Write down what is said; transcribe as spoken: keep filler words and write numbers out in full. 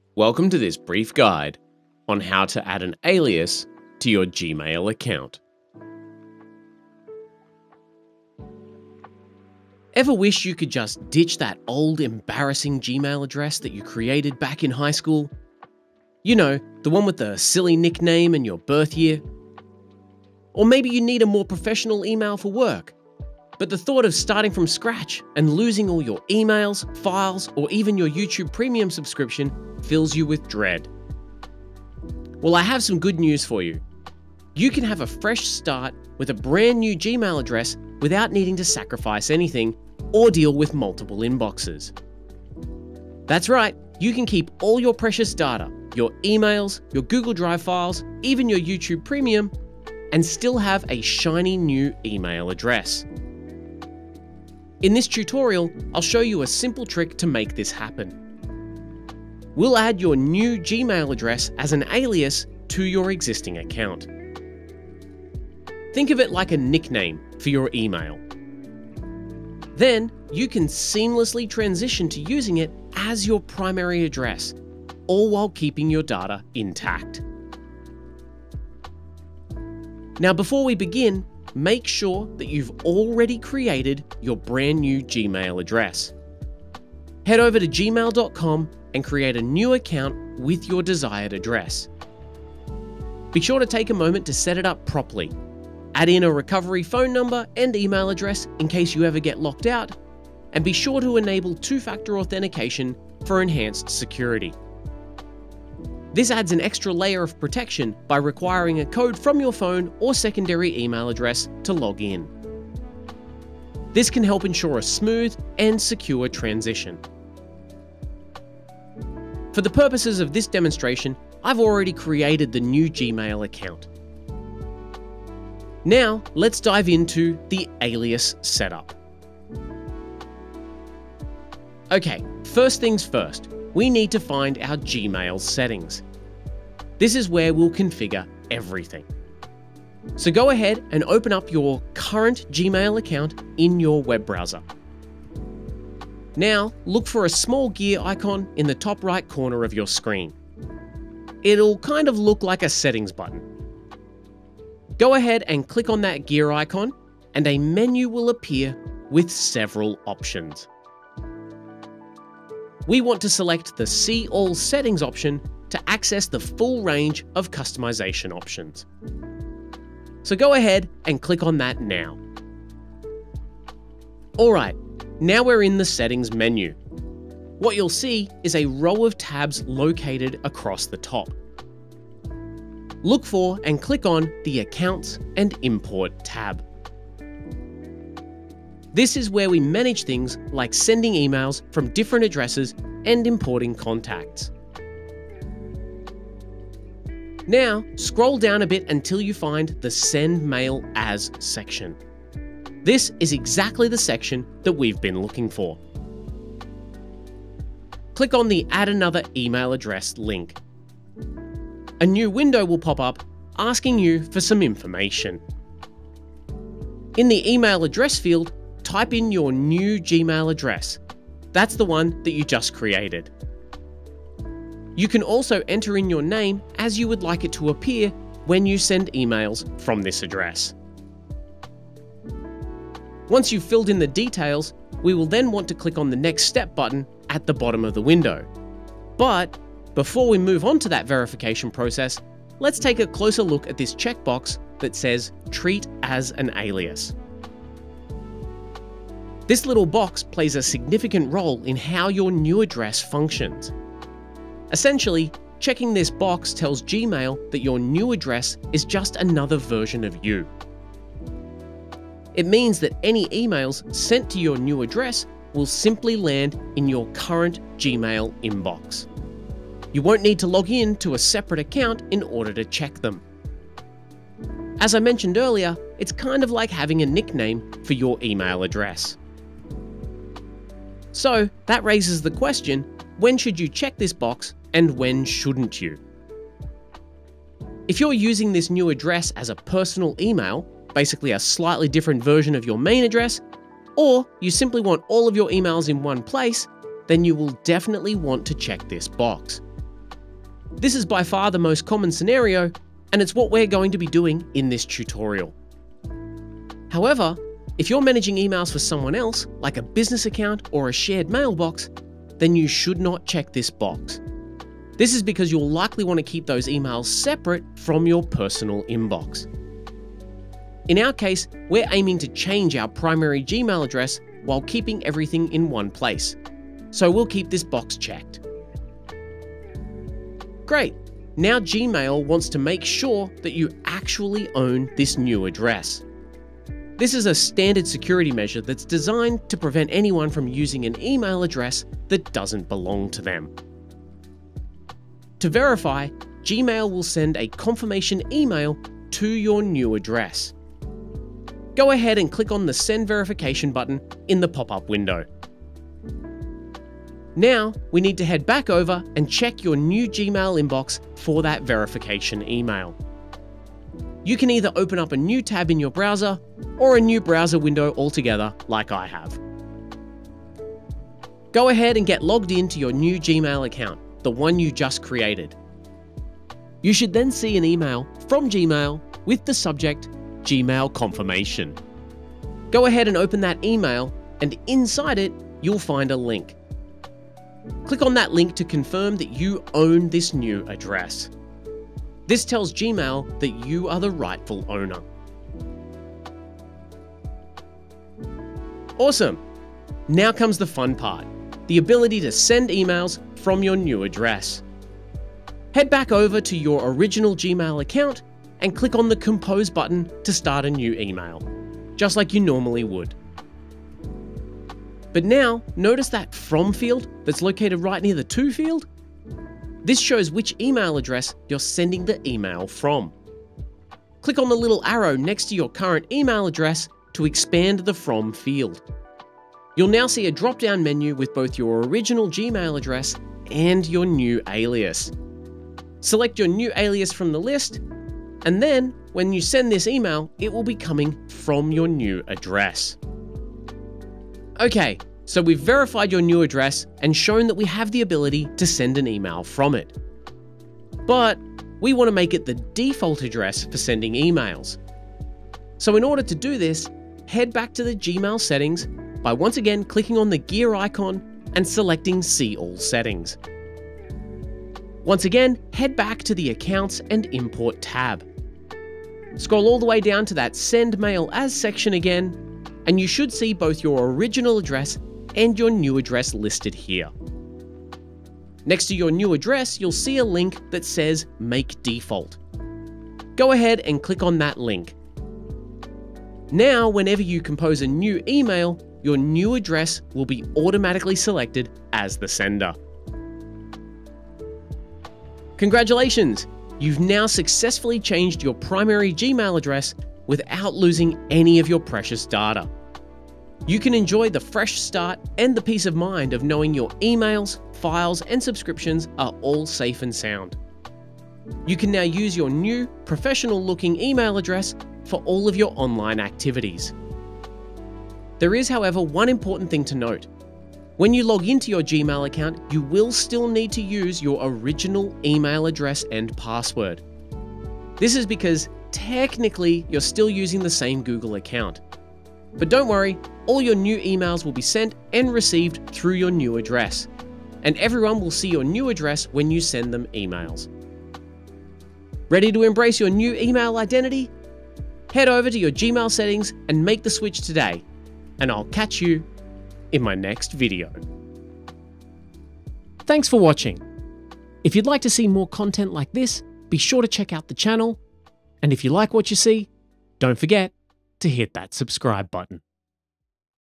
Welcome to this brief guide on how to add an alias to your Gmail account. Ever wish you could just ditch that old embarrassing Gmail address that you created back in high school? You know, the one with the silly nickname and your birth year? Or maybe you need a more professional email for work, but the thought of starting from scratch and losing all your emails, files, or even your YouTube Premium subscription fills you with dread. Well, I have some good news for you. You can have a fresh start with a brand new Gmail address without needing to sacrifice anything or deal with multiple inboxes. That's right, you can keep all your precious data, your emails, your Google Drive files, even your YouTube Premium, and still have a shiny new email address. In this tutorial, I'll show you a simple trick to make this happen. We'll add your new Gmail address as an alias to your existing account. Think of it like a nickname for your email. Then, you can seamlessly transition to using it as your primary address, all while keeping your data intact. Now, before we begin, make sure that you've already created your brand new Gmail address. Head over to gmail dot com and create a new account with your desired address. Be sure to take a moment to set it up properly. Add in a recovery phone number and email address in case you ever get locked out, and be sure to enable two-factor authentication for enhanced security. This adds an extra layer of protection by requiring a code from your phone or secondary email address to log in. This can help ensure a smooth and secure transition. For the purposes of this demonstration, I've already created the new Gmail account. Now, let's dive into the alias setup. Okay, first things first. We need to find our Gmail settings. This is where we'll configure everything. So go ahead and open up your current Gmail account in your web browser. Now, look for a small gear icon in the top right corner of your screen. It'll kind of look like a settings button. Go ahead and click on that gear icon, and a menu will appear with several options. We want to select the See All Settings option to access the full range of customization options. So go ahead and click on that now. Alright, now we're in the Settings menu. What you'll see is a row of tabs located across the top. Look for and click on the Accounts and Import tab. This is where we manage things like sending emails from different addresses and importing contacts. Now, scroll down a bit until you find the Send Mail As section. This is exactly the section that we've been looking for. Click on the Add Another Email Address link. A new window will pop up asking you for some information. In the email address field, type in your new Gmail address. That's the one that you just created. You can also enter in your name as you would like it to appear when you send emails from this address. Once you've filled in the details, we will then want to click on the Next Step button at the bottom of the window. But before we move on to that verification process, let's take a closer look at this checkbox that says Treat as an alias. This little box plays a significant role in how your new address functions. Essentially, checking this box tells Gmail that your new address is just another version of you. It means that any emails sent to your new address will simply land in your current Gmail inbox. You won't need to log in to a separate account in order to check them. As I mentioned earlier, it's kind of like having a nickname for your email address. So that raises the question, when should you check this box and when shouldn't you? If you're using this new address as a personal email, basically a slightly different version of your main address, or you simply want all of your emails in one place, then you will definitely want to check this box. This is by far the most common scenario, and it's what we're going to be doing in this tutorial. However, if you're managing emails for someone else, like a business account or a shared mailbox, then you should not check this box. This is because you'll likely want to keep those emails separate from your personal inbox. In our case, we're aiming to change our primary Gmail address while keeping everything in one place. So we'll keep this box checked. Great. Now Gmail wants to make sure that you actually own this new address. This is a standard security measure that's designed to prevent anyone from using an email address that doesn't belong to them. To verify, Gmail will send a confirmation email to your new address. Go ahead and click on the Send Verification button in the pop-up window. Now, we need to head back over and check your new Gmail inbox for that verification email. You can either open up a new tab in your browser or a new browser window altogether, like I have. Go ahead and get logged into your new Gmail account, the one you just created. You should then see an email from Gmail with the subject Gmail confirmation. Go ahead and open that email, and inside it, you'll find a link. Click on that link to confirm that you own this new address. This tells Gmail that you are the rightful owner. Awesome! Now comes the fun part, the ability to send emails from your new address. Head back over to your original Gmail account and click on the Compose button to start a new email, just like you normally would. But now, notice that From field that's located right near the To field? This shows which email address you're sending the email from. Click on the little arrow next to your current email address to expand the From field. You'll now see a drop-down menu with both your original Gmail address and your new alias. Select your new alias from the list, and then when you send this email, it will be coming from your new address. Okay, so we've verified your new address and shown that we have the ability to send an email from it. But we want to make it the default address for sending emails. So in order to do this, head back to the Gmail settings by once again clicking on the gear icon and selecting See All Settings. Once again, head back to the Accounts and Import tab. Scroll all the way down to that Send Mail As section again, and you should see both your original address and your new address listed here. Next to your new address, you'll see a link that says Make Default. Go ahead and click on that link. Now, whenever you compose a new email, your new address will be automatically selected as the sender. Congratulations! You've now successfully changed your primary Gmail address without losing any of your precious data. You can enjoy the fresh start and the peace of mind of knowing your emails, files, and subscriptions are all safe and sound. You can now use your new, professional-looking email address for all of your online activities. There is, however, one important thing to note. When you log into your Gmail account, you will still need to use your original email address and password. This is because technically you're still using the same Google account. But don't worry, all your new emails will be sent and received through your new address, and everyone will see your new address when you send them emails. Ready to embrace your new email identity? Head over to your Gmail settings and make the switch today, and I'll catch you in my next video. Thanks for watching. If you'd like to see more content like this, be sure to check out the channel, and if you like what you see, don't forget to hit that subscribe button.